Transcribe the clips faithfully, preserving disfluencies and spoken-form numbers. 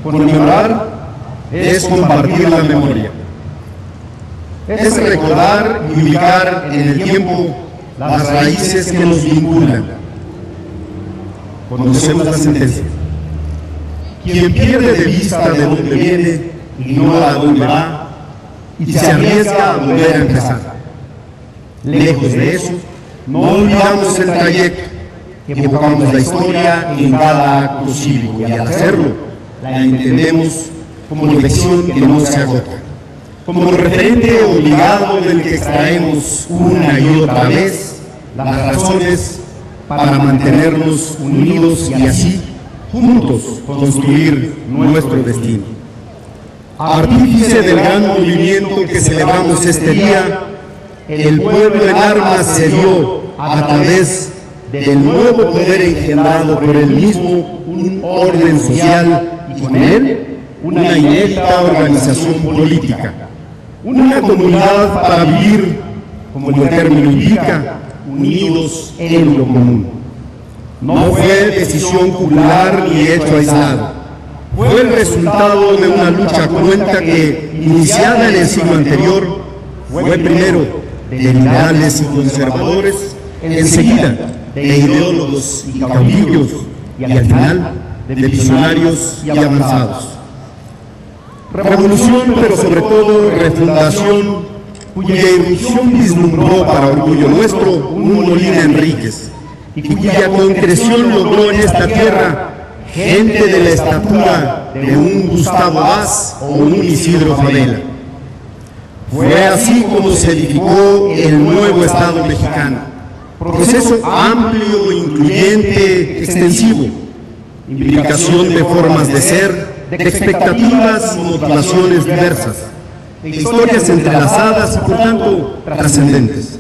Conmemorar es compartir la memoria. Es recordar y ubicar en el tiempo las raíces que nos vinculan. Conocemos la sentencia. Quien pierde de vista de dónde viene, ignora a dónde va y se arriesga a volver a empezar. Lejos de eso, no olvidamos el trayecto, evocamos la historia en cada acto cívico y al hacerlo, la entendemos como lección que no se agota, como referente obligado del que extraemos una y otra vez las razones para mantenernos unidos y así, juntos, construir nuestro destino. Artífice del gran movimiento que celebramos este día, el pueblo en armas se dio a través del nuevo poder engendrado por él mismo un orden social y con él una inédita organización política, una comunidad para vivir, como el término indica, unidos en lo común. No fue decisión popular ni hecho aislado, fue el resultado de una lucha cruenta que, iniciada en el siglo anterior, fue primero de liberales y conservadores, enseguida de ideólogos y caudillos, y al final de visionarios y avanzados. Revolución, pero sobre todo refundación, cuya irrupción vislumbró para orgullo nuestro un Molina Enríquez, y cuya concreción logró en esta tierra gente de la estatura de un Gustavo Vaz o un Isidro Fabela. Fue así como se edificó el nuevo Estado mexicano, proceso amplio, incluyente, extensivo, implicación de formas de ser, de expectativas y motivaciones diversas, de historias entrelazadas y por tanto trascendentes.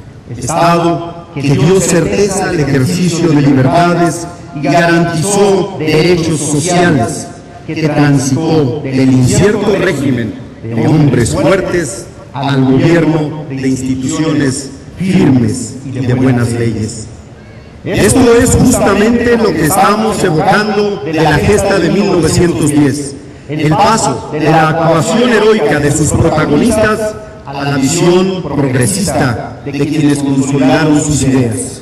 Estado que dio certeza al ejercicio de libertades y garantizó derechos sociales, que transitó del incierto régimen de hombres fuertes al gobierno de instituciones firmes y de buenas leyes. Esto es justamente lo que estamos evocando de la gesta de mil novecientos diez, el paso de la actuación heroica de sus protagonistas a la visión progresista de quienes consolidaron sus ideas.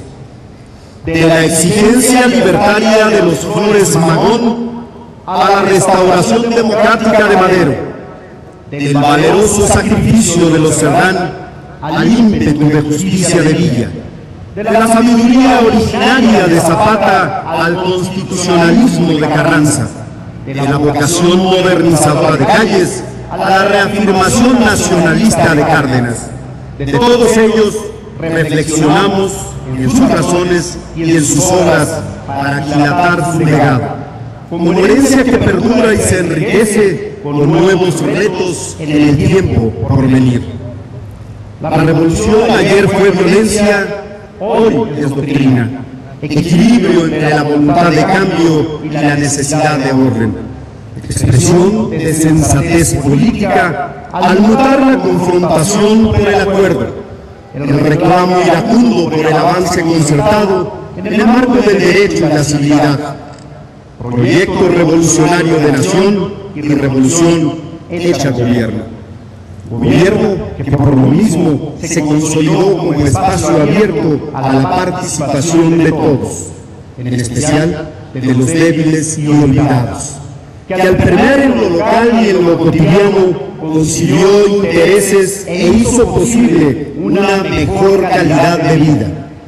De la exigencia libertaria de los Flores Magón a la restauración democrática de Madero, del valeroso sacrificio de los Cerdán al ímpetu de justicia de Villa, de la sabiduría originaria de Zapata al constitucionalismo de Carranza, de la vocación modernizadora de Calles a la reafirmación nacionalista de Cárdenas. De todos ellos reflexionamos en sus razones y en sus obras para aquilatar su legado, como herencia que perdura y se enriquece con nuevos retos en el tiempo por venir. La revolución ayer fue violencia, hoy es doctrina, equilibrio entre la voluntad de cambio y la necesidad de orden, expresión de sensatez política al mutar la confrontación por el acuerdo, el reclamo iracundo por el avance concertado en el marco del derecho y la civilidad, proyecto revolucionario de nación y revolución hecha gobierno. Gobierno que por lo mismo se consolidó como espacio abierto a la participación de todos, en especial de los débiles y olvidados, que al permear en lo local y en lo cotidiano concilió intereses e hizo posible una mejor calidad de vida.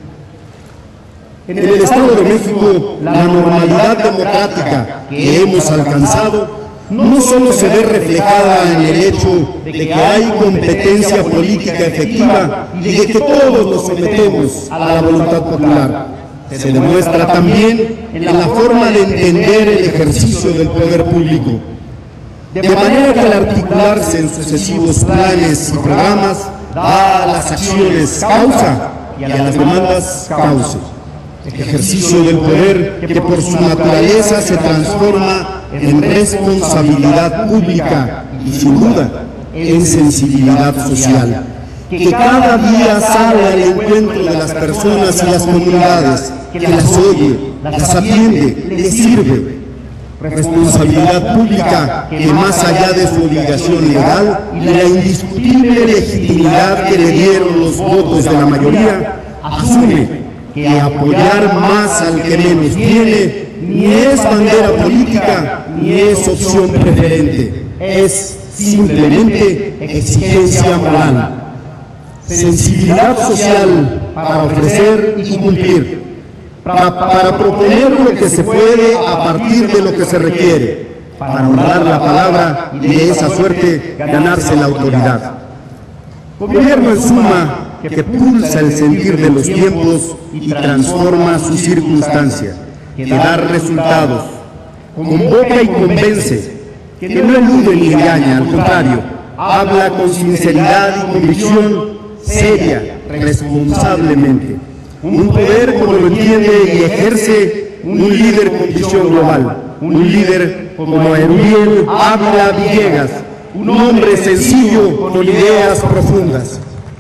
En el Estado de México, la normalidad democrática que hemos alcanzado no solo se ve reflejada en el hecho de que hay competencia política efectiva y de que todos nos sometemos a la voluntad popular, se demuestra también en la forma de entender el ejercicio del poder público, de manera que al articularse en sucesivos planes y programas, da a las acciones causa y a las demandas cauce. Ejercicio del poder que por su naturaleza se transforma en responsabilidad pública y sin duda en sensibilidad social, que cada día sale al encuentro de las personas y las comunidades, que las oye, las atiende, les sirve. responsabilidad pública que, más allá de su obligación legal y la indiscutible legitimidad que le dieron los votos de la mayoría, asume que apoyar más al que menos tiene ni es bandera política ni es opción preferente, es simplemente exigencia moral, sensibilidad social para ofrecer y cumplir, para, para proponer lo que se puede a partir de lo que se requiere, para honrar la palabra y de esa suerte ganarse la autoridad. Gobierno en suma que pulsa el sentir de los tiempos y transforma su circunstancia, que da resultados, convoca y convence, que no elude ni engaña, al contrario, habla con sinceridad y convicción seria, responsablemente. Un poder como lo entiende y ejerce un líder con visión global, un líder como Erubiel Ávila Villegas, un hombre sencillo con ideas profundas.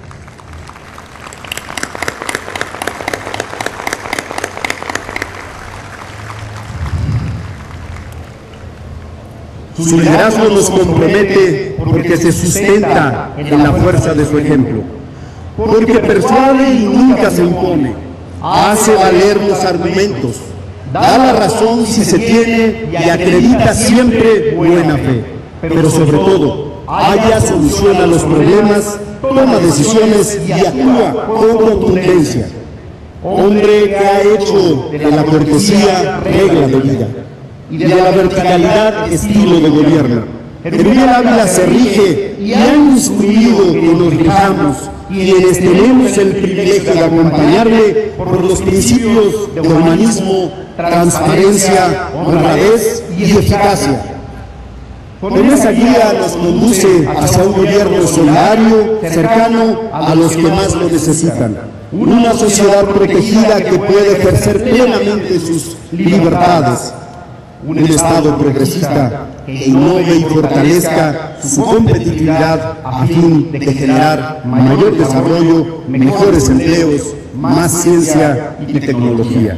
Su liderazgo nos compromete porque se sustenta en la fuerza de su ejemplo, porque persuade y nunca se impone, hace valer los argumentos, da la razón si se tiene y acredita siempre buena fe, pero sobre todo halla solución a los problemas, toma decisiones y actúa con contundencia. Hombre que ha hecho de la cortesía regla de vida y de la verticalidad estilo de gobierno. Erubiel Ávila se rige y ha instruido que nos rijamos, quienes tenemos el privilegio de acompañarle por los principios de humanismo, transparencia, honradez y eficacia. Con esa guía nos conduce hacia un gobierno solidario, cercano a los que más lo necesitan. Una sociedad protegida que puede ejercer plenamente sus libertades. Un Estado progresista que innove y fortalezca su competitividad a fin de generar mayor desarrollo, mejores empleos, más ciencia y tecnología.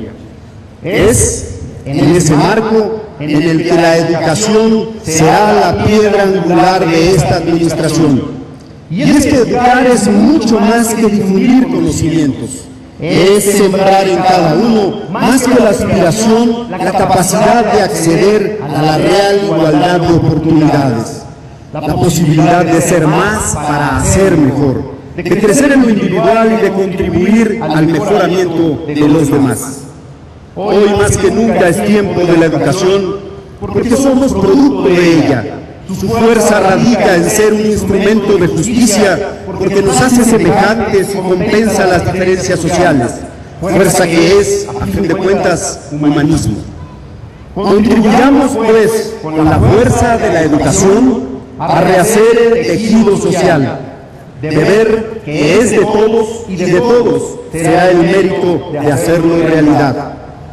Es en ese marco en el que la educación será la piedra angular de esta administración. Y es que educar es mucho más que difundir conocimientos. Es sembrar en cada uno, más que la aspiración, la capacidad de acceder a la real igualdad de oportunidades, la posibilidad de ser más para hacer mejor, de crecer en lo individual y de contribuir al mejoramiento de los demás. Hoy más que nunca es tiempo de la educación, porque somos producto de ella. Su fuerza radica en ser un instrumento de justicia, porque nos hace semejantes y compensa las diferencias sociales, fuerza que es, a fin de cuentas, humanismo. Contribuyamos, pues, con la fuerza de la educación a rehacer el tejido social, de ver que es de todos y de todos será el mérito de hacerlo realidad.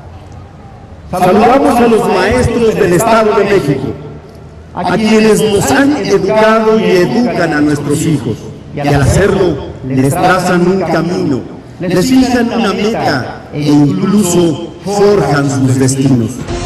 Saludamos a los maestros del Estado de México, a quienes nos han educado y educan a nuestros hijos, y al hacerlo les trazan un camino, les fijan una meta e incluso forjan sus destinos.